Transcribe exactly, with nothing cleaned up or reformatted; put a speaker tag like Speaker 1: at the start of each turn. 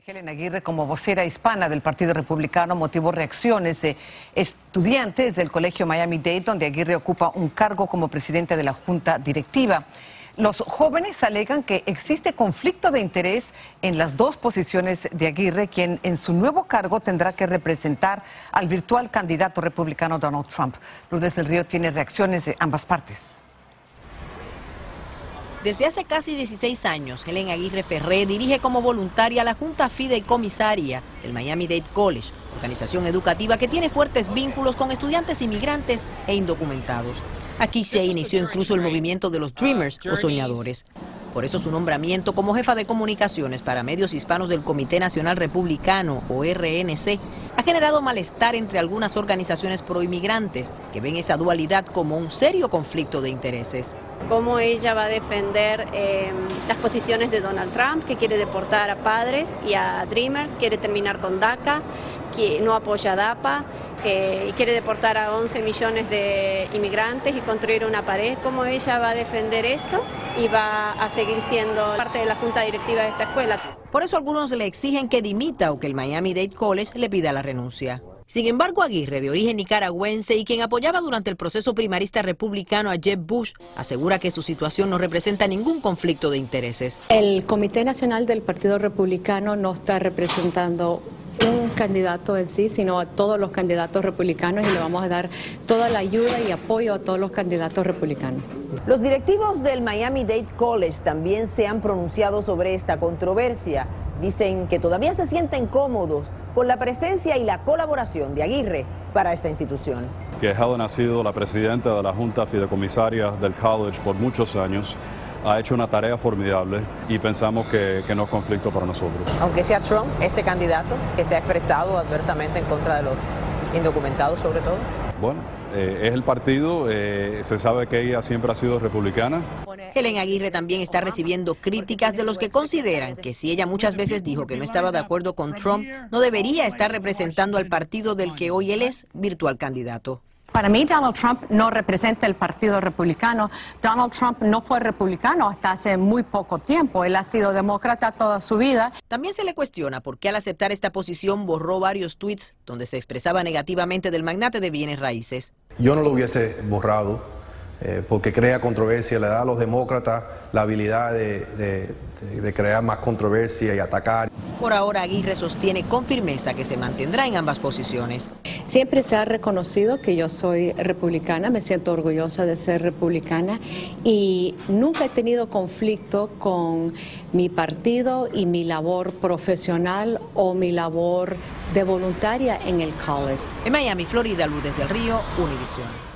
Speaker 1: Helen Aguirre, como vocera hispana del Partido Republicano, motivó reacciones de estudiantes del Colegio Miami-Dade, donde Aguirre ocupa un cargo como presidente de la Junta Directiva. Los jóvenes alegan que existe conflicto de interés en las dos posiciones de Aguirre, quien en su nuevo cargo tendrá que representar al virtual candidato republicano Donald Trump. Lourdes del Río tiene reacciones de ambas partes.
Speaker 2: Desde hace casi dieciséis años, Helen Aguirre Ferré dirige como voluntaria la Junta Fideicomisaria del Miami-Dade College, organización educativa que tiene fuertes vínculos con estudiantes inmigrantes e indocumentados. Aquí se inició incluso el movimiento de los Dreamers o soñadores. Por eso su nombramiento como jefa de comunicaciones para medios hispanos del Comité Nacional Republicano, o R N C, ha generado malestar entre algunas organizaciones proinmigrantes que ven esa dualidad como un serio conflicto de intereses.
Speaker 3: Cómo ella va a defender eh, las posiciones de Donald Trump, que quiere deportar a padres y a Dreamers, quiere terminar con DACA, que no apoya a DAPA, eh, y quiere deportar a once millones de inmigrantes y construir una pared. ¿Cómo ella va a defender eso y va a seguir siendo parte de la junta directiva de esta escuela?
Speaker 2: Por eso algunos le exigen que dimita o que el Miami-Dade College le pida la renuncia. Sin embargo, Aguirre, de origen nicaragüense y quien apoyaba durante el proceso primarista republicano a Jeb Bush, asegura que su situación no representa ningún conflicto de intereses.
Speaker 4: El Comité Nacional del Partido Republicano no está representando un candidato en sí, sino a todos los candidatos republicanos, y le vamos a dar toda la ayuda y apoyo a todos los candidatos republicanos.
Speaker 2: Los directivos del Miami-Dade College también se han pronunciado sobre esta controversia. Dicen que todavía se sienten cómodos con la presencia y la colaboración de Aguirre para esta institución.
Speaker 5: Que Helen ha sido la presidenta de la Junta Fideicomisaria del college por muchos años, ha hecho una tarea formidable y pensamos que, que no es conflicto para nosotros.
Speaker 2: Aunque sea Trump ese candidato que se ha expresado adversamente en contra de los indocumentados sobre todo.
Speaker 5: Bueno, eh, es el partido, eh, se sabe que ella siempre ha sido republicana.
Speaker 2: Helen Aguirre también está recibiendo críticas de los que consideran que si ella muchas veces dijo que no estaba de acuerdo con Trump, no debería estar representando al partido del que hoy él es virtual candidato.
Speaker 4: Para mí, Donald Trump no representa el Partido Republicano. Donald Trump no fue republicano hasta hace muy poco tiempo. Él ha sido demócrata toda su vida.
Speaker 2: También se le cuestiona por qué al aceptar esta posición borró varios tweets donde se expresaba negativamente del magnate de bienes raíces.
Speaker 6: Yo no lo hubiese borrado eh, porque crea controversia, le da a los demócratas la habilidad de, de, de, de crear más controversia y atacar.
Speaker 2: Por ahora, Aguirre sostiene con firmeza que se mantendrá en ambas posiciones.
Speaker 4: Siempre se ha reconocido que yo soy republicana, me siento orgullosa de ser republicana y nunca he tenido conflicto con mi partido y mi labor profesional o mi labor de voluntaria en el college.
Speaker 2: En Miami, Florida, Lourdes del Río, Univisión.